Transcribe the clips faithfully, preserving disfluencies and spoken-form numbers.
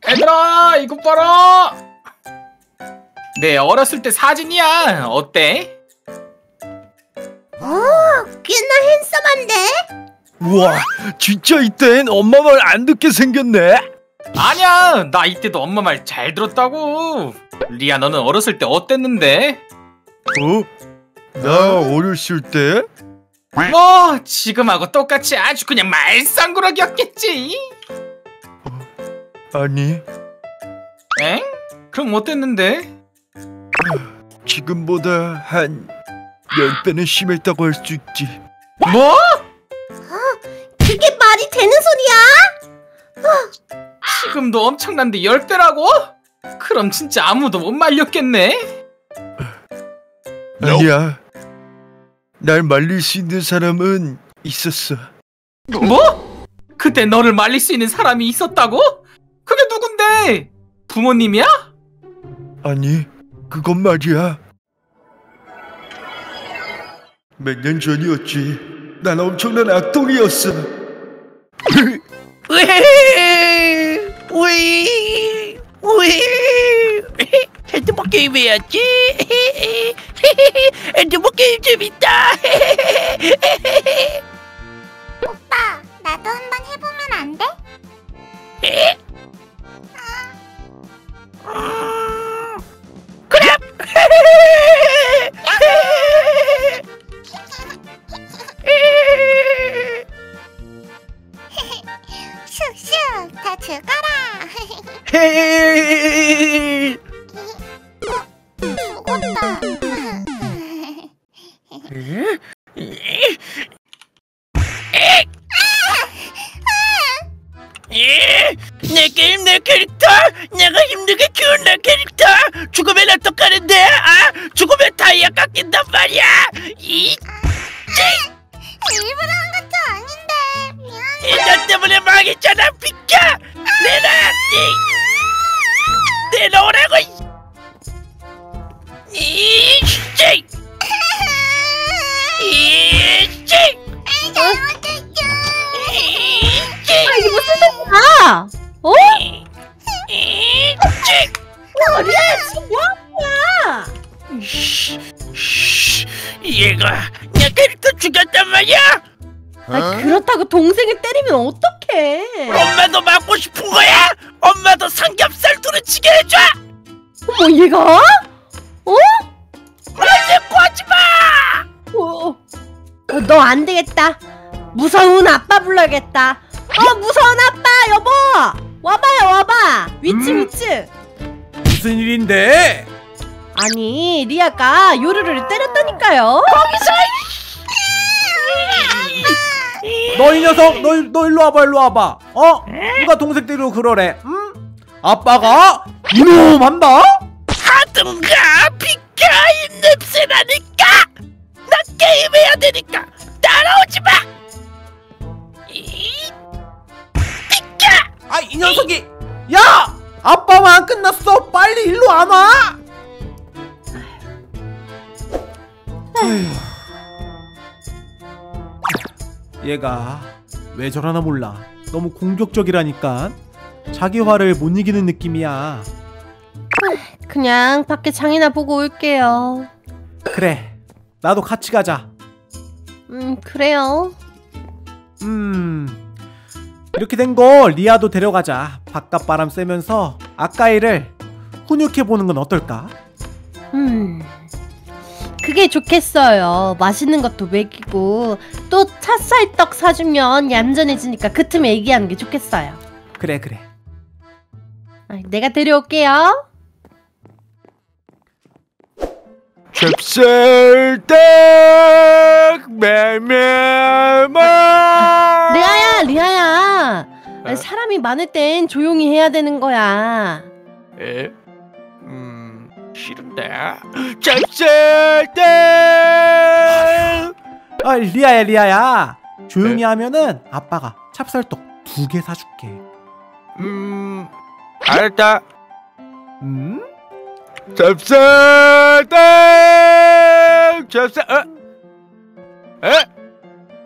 얘들아 이거 봐라. 내 어렸을 때 사진이야. 어때? 오, 꽤나 핸섬한데? 우와, 진짜 이땐 엄마 말 안 듣게 생겼네. 아니야, 나 이때도 엄마 말 잘 들었다고. 리아, 너는 어렸을 때 어땠는데? 어? 나 어렸을 때? 뭐 지금하고 똑같이 아주 그냥 말썽꾸러기였겠지. 아니, 엥? 그럼 어땠는데? 지금보다 한 열 배는 심했다고 할 수 있지. 뭐? 그게 말이 되는 소리야? 지금도 엄청난데 열 배라고? 그럼 진짜 아무도 못 말렸겠네? 아니야, 날 말릴 수 있는 사람은 있었어. 뭐? 그때 너를 말릴 수 있는 사람이 있었다고? 그게 누군데? 부모님이야? 아니, 그건 말이야. 몇 년 전이었지. 난 엄청난 악동이었어. 우이 우이 핸드폰 게임 해야지. 핸드폰 게임 재밌다. 오빠, 나도 한번 해보면 안 돼? 에? 음, 그래. 슉슉, 다 죽어라. 헤이. 죽었다. 내 게임 내 캐릭터, 내가 힘들게 키운 내 캐릭터 죽으면 어떡하는데? 아, 죽으면 다이아 깎인단 말이야. 이 일부러 한 것도 아닌데. 미안해. 너 때문에 망했잖아. 비켜. 내놔. 내놓으라고. 이씨. 이씨. 잘못했죠. 아, 이게 무슨 소리야? 어? 이씨. 리아야, 지금 뭐 하는 거야? 얘가 내 캐릭터 죽였단 말이야. 아, 그렇다고 동생을 때리면 어떡해? 엄마도 맞고 싶은 거야? 엄마도 삼겹살 두루치게 해줘. 어머, 얘가? 어? 말대꾸 하지 마. 어, 어, 너 안 되겠다. 무서운 아빠 불러야겠다. 어, 무서운 아빠, 여보! 와봐요, 와봐. 위치, 음? 위치. 무슨 일인데? 아니, 리아가 요루루를 때렸다니까요. 너 이 녀석, 너, 너 일로 와봐, 일로 와봐. 어? 누가 동생 때리고 그러래? 응? 아빠가 이놈 한다? 하든가 비켜. 이 냄새나니까. 나 게임해야 되니까 따라오지 마. 이 비켜. 아, 이 녀석이! 야! 아빠만 안 끝났어! 빨리 일로 안 와! 얘가 왜 저러나 몰라. 너무 공격적이라니까. 자기 화를 못 이기는 느낌이야. 그냥 밖에 장이나 보고 올게요. 그래, 나도 같이 가자. 음, 그래요. 음, 이렇게 된 거 리아도 데려가자. 바깥 바람 쐬면서 아까이를 훈육해보는 건 어떨까? 음, 그게 좋겠어요. 맛있는 것도 먹이고 또 찹쌀떡 사주면 얌전해지니까 그 틈에 얘기하는 게 좋겠어요. 그래 그래. 아, 내가 데려올게요. 찹쌀떡 메메마. 리아야, 리아야. 아니, 사람이 많을 땐 조용히 해야 되는 거야. 에? 음, 싫은데. 찹쌀떡. 아, 리아야 리아야. 조용히 네? 하면은 아빠가 찹쌀떡 두 개 사줄게. 음, 알았다. 음? 찹쌀떡. 찹쌀. 어? 에?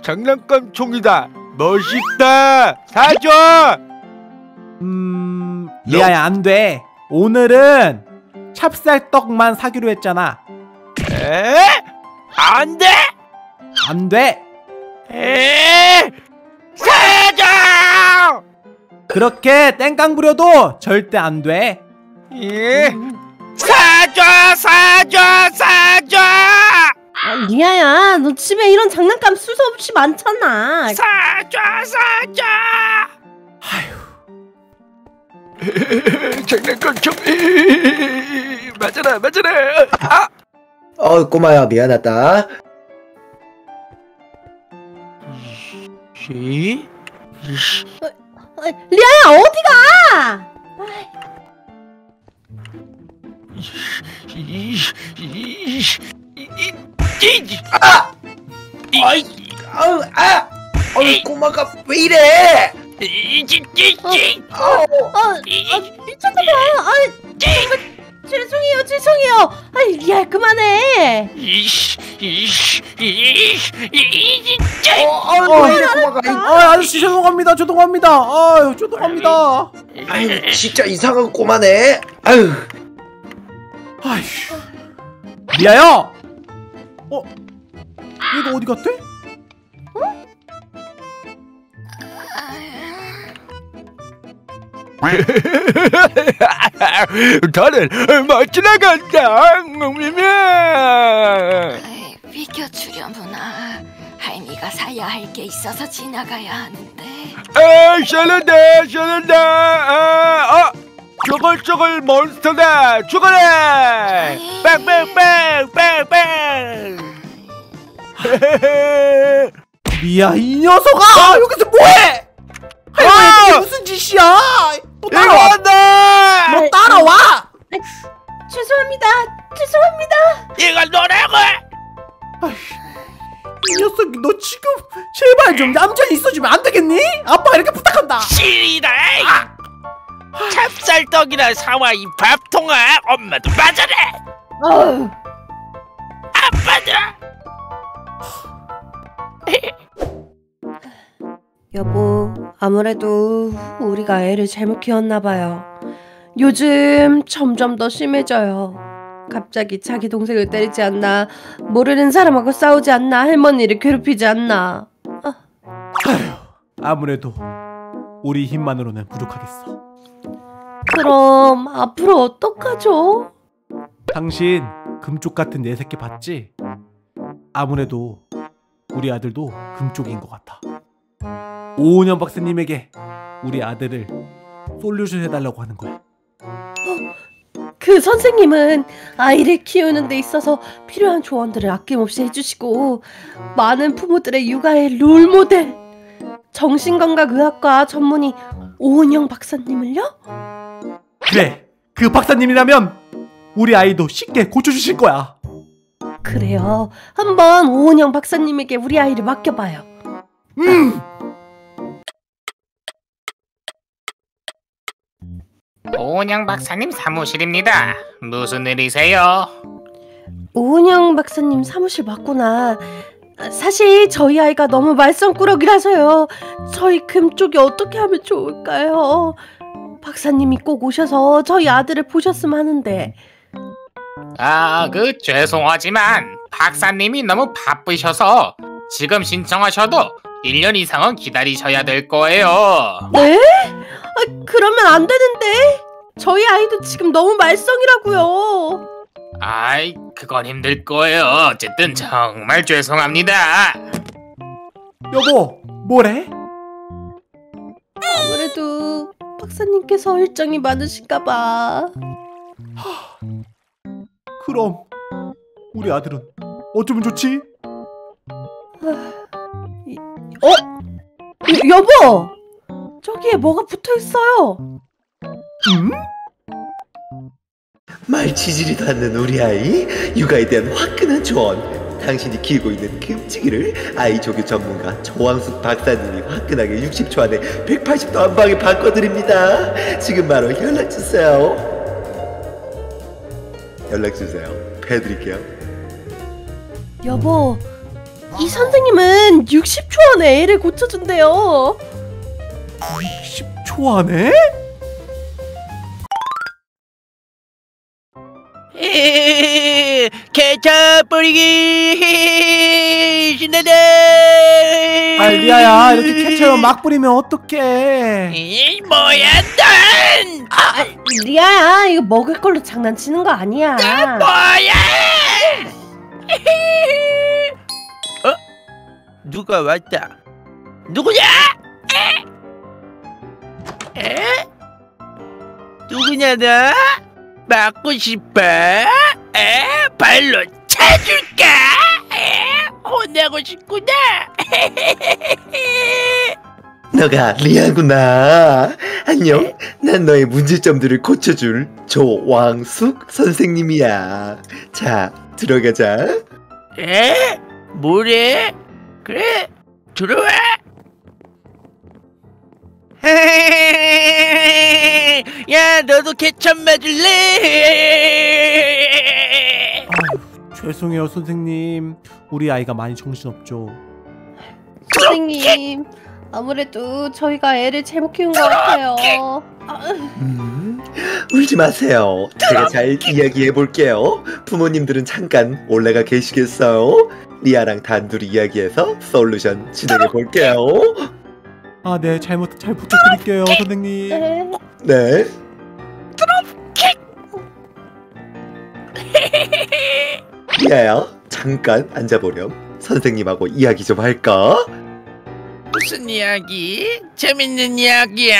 장난감 총이다. 멋있다. 사줘. 음... 리아야 안돼. 오늘은 찹쌀떡만 사기로 했잖아. 에? 안돼. 안돼. 에? 사줘. 그렇게 땡깡 부려도 절대 안돼. 예. 사줘 사줘 사줘. 아, 리아야, 너 집에 이런 장난감 수없이 많잖아. 사줘 사줘. 장난감 좀 맞아라 맞아라. 아! 어 꼬마야 미안하다. 시? 아, 리아야, 어디가? 아! 어이, 아우, 아! 어이 꼬마가 왜 이래? 어, 어, 미쳤나봐. 아, 정말 죄송해요, 죄송해요. 아, 리아 그만해. 어, 어, 왜 이래 꼬마가? 아 아저씨 죄송합니다. 죄송합니다. 아유 죄송합니다. 아유 진짜 이상한 꼬마네. 아유. 아휴. 리아야. 어? 얘가 어디 갔대? 다들 못 지나간다. 에이, 비켜주려무나. 할미가 사야 할 게 있어서 지나가야 하는데. 아, 샬란다, 샬란다. 아, 아, 저걸 저걸 몬스터다. 죽어라. 빵빵빵빵빵. 리아 이 녀석아 여기서 뭐해? 할머니 이게 무슨 짓이야? 또 따라와. 이거다. 너 따라와. 죄송합니다. 죄송합니다. 이걸 노라고. 이 녀석 너 지금 제발 좀 얌전히 있어주면 안 되겠니? 아빠가 이렇게 부탁한다. 시리다. 찹쌀떡이나 사와 이 밥통아. 엄마도 맞아래. 어휴. 아빠도. 여보, 아무래도 우리가 애를 잘못 키웠나봐요. 요즘 점점 더 심해져요. 갑자기 자기 동생을 때리지 않나, 모르는 사람하고 싸우지 않나, 할머니를 괴롭히지 않나. 아. 아휴, 아무래도 우리 힘만으로는 부족하겠어. 그럼 앞으로 어떡하죠? 당신 금쪽 같은 내 새끼 봤지? 아무래도 우리 아들도 금쪽인 것 같아. 오은영 박사님에게 우리 아들을 솔루션 해달라고 하는 거야. 그 선생님은 아이를 키우는 데 있어서 필요한 조언들을 아낌없이 해주시고 많은 부모들의 육아의 롤모델 정신건강의학과 전문의 오은영 박사님을요? 그래, 그 박사님이라면 우리 아이도 쉽게 고쳐주실 거야. 그래요. 한번 오은영 박사님에게 우리 아이를 맡겨봐요. 음. 오은영 박사님 사무실입니다. 무슨 일이세요? 오은영 박사님 사무실 맞구나. 사실 저희 아이가 너무 말썽꾸러기라서요. 저희 금쪽이 어떻게 하면 좋을까요? 박사님이 꼭 오셔서 저희 아들을 보셨으면 하는데. 아, 그 죄송하지만 박사님이 너무 바쁘셔서 지금 신청하셔도 일 년 이상은 기다리셔야 될 거예요. 네? 아, 그러면 안 되는데. 저희 아이도 지금 너무 말썽이라고요. 아이, 그건 힘들 거예요. 어쨌든 정말 죄송합니다. 여보, 뭐래? 아무래도 박사님께서 일정이 많으신가 봐. 그럼 우리 아들은 어쩌면 좋지? 어? 여, 여보! 저기에 뭐가 붙어있어요. 음? 말치질이도 않는 우리 아이, 육아에 대한 화끈한 조언. 당신이 키우고 있는 금치기를 아이 조교 전문가 조왕숙 박사님이 화끈하게 육십 초 안에 백팔십 도 한방에 바꿔드립니다. 지금 바로 연락주세요. 연락주세요. 해드릴게요. 여보, 이 선생님은 육십 초 안에 애를 고쳐준대요. 십 초 안에? 케첩 뿌리기 신나다. 아 리아야 이렇게 케첩 막 뿌리면 어떡해. 이 뭐야 넌? 아, 리아야 이거 먹을 걸로 장난치는 거 아니야. 뭐야? 어? 누가 왔다. 누구냐? 에? 에? 누구냐 너? 맞고 싶어? 에? 발로 차줄까? 에? 혼나고 싶구나. 너가 리아구나. 안녕. 난 너의 문제점들을 고쳐줄 조왕숙 선생님이야. 자, 들어가자. 에? 뭐래? 그래, 들어와. 야, 너도 케첩 맞을래? 아유, 죄송해요 선생님. 우리 아이가 많이 정신없죠. 선생님 아무래도 저희가 애를 잘못 키운 것 같아요. 아, 음, 울지 마세요. 제가 잘 이야기해 볼게요. 부모님들은 잠깐 올라가 계시겠어요? 리아랑 단둘이 이야기해서 솔루션 진행해 볼게요. 아 네 잘못 잘 부탁드릴게요 선생님. 네. 네. 리아야, 잠깐 앉아보렴. 선생님하고 이야기 좀 할까? 무슨 이야기? 재밌는 이야기야?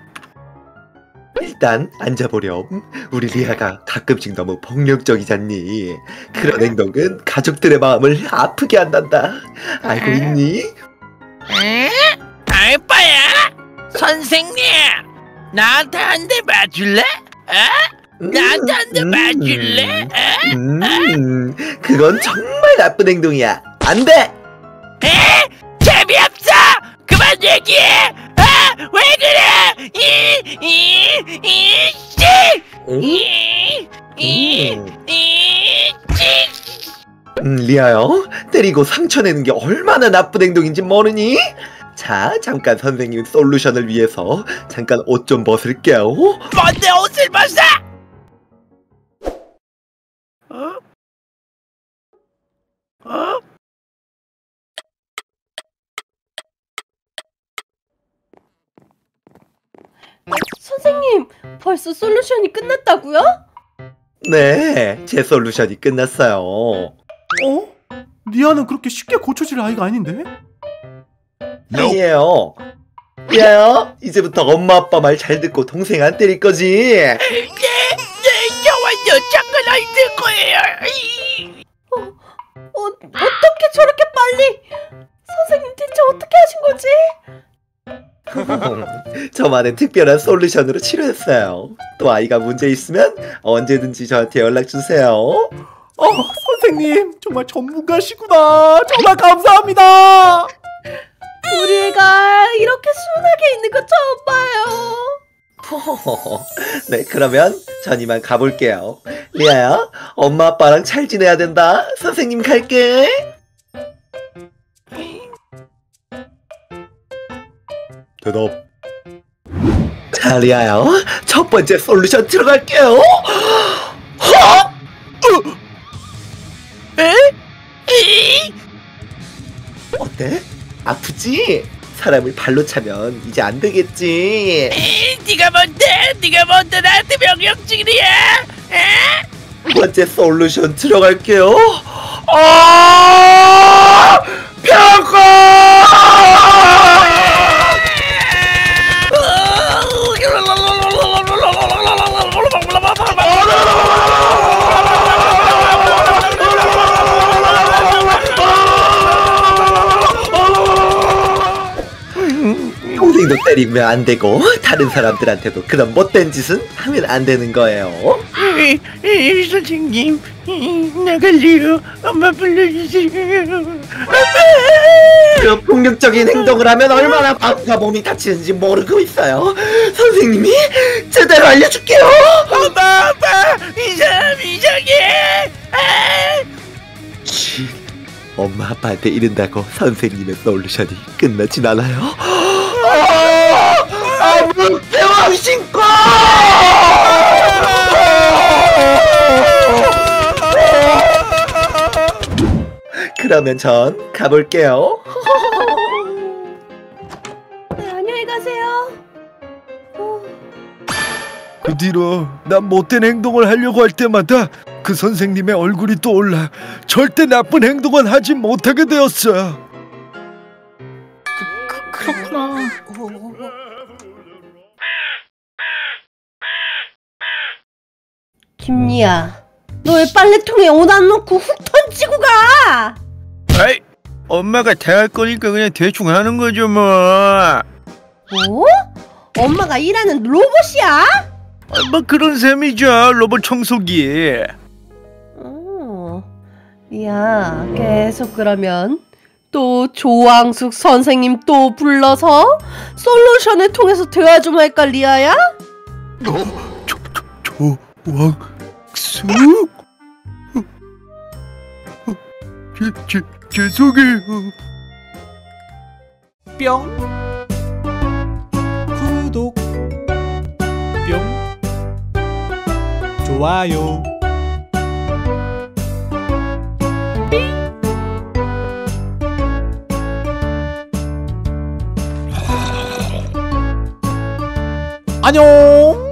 일단 앉아보렴. 우리 리아가 가끔씩 너무 폭력적이잖니. 그런 행동은 가족들의 마음을 아프게 한단다. 알고 있니? 에? 알바야? 선생님, 나한테 한 대 맞을래? 에? 나한테 한 대 맞을래? 에? 음, 그건 정말 나쁜 행동이야. 안 돼! 에? 재미없어! 그만 얘기해! 아! 왜 그래! 이! 이! 이! 씨! 이! 이! 이! 씨! 음, 리아요. 때리고 상처 내는 게 얼마나 나쁜 행동인지 모르니? 자, 잠깐 선생님 솔루션을 위해서 잠깐 옷 좀 벗을게요. 뭔데 옷을 벗어! 어? 어? 선생님 벌써 솔루션이 끝났다고요? 네, 제 솔루션이 끝났어요. 어? 리아는 그렇게 쉽게 고쳐질 아이가 아닌데? 아니에요. 리아요, 이제부터 엄마 아빠 말 잘 듣고 동생 안 때릴 거지? 네, 네, 저와 여자가 안 될 거예요. 어, 어, 어떻게 저렇게 빨리? 선생님 대체 어떻게 하신 거지? 저만의 특별한 솔루션으로 치료했어요. 또 아이가 문제 있으면 언제든지 저한테 연락 주세요. 어 선생님 정말 전문가시구나. 정말 감사합니다. 우리 애가 이렇게 순하게 있는 거 처음 봐요. 네, 그러면 전 이만 가볼게요. 리아야, 엄마 아빠랑 잘 지내야 된다. 선생님 갈게. 대답. 자, 리아야, 첫 번째 솔루션 들어갈게요. 허! 에? 이? 어때? 아프지? 사람을 발로 차면 이제 안 되겠지. 이, 네가 뭔데? 네가 뭔데 나한테 명령직이야? 에? 두 번째 솔루션 들어갈게요. 아! 평가! 동생도 때리면 안 되고 다른 사람들한테도 그런 못된 짓은 하면 안 되는 거예요. 이, 이, 선생님, 이, 나갈래요. 엄마 불러주세요. 엄마! 그 폭력적인 행동을 하면 얼마나 마음과 몸이 다치는지 모르고 있어요. 선생님이 제대로 알려줄게요. 엄마, 엄마, 이 사람 이상해. 아! 쉿, 엄마 아빠한테 이른다고 선생님의 솔루션이 끝나진 않아요. 아, 문대왕 신고! 그러면 전 가볼게요. 네, 안녕히 가세요. 어, 그 뒤로 난 못된 행동을 하려고 할 때마다 그 선생님의 얼굴이 떠올라 절대 나쁜 행동은 하지 못하게 되었어. 그렇구나. 김리야, 너 왜 빨래통에 옷 안 넣고 훅 던지고 가? 아이, 엄마가 다 할 거니까 그냥 대충 하는 거죠 뭐. 뭐? 엄마가 일하는 로봇이야? 아, 뭐 그런 셈이죠. 로봇 청소기. 어, 야, 계속 그러면 또 조왕숙 선생님 또 불러서 솔루션을 통해서 대화 좀 할까, 리아야? 어, 조, 조, 조왕숙? 어, 어, 제, 제, 죄송해요. 뿅 구독 뿅 좋아요 안녕.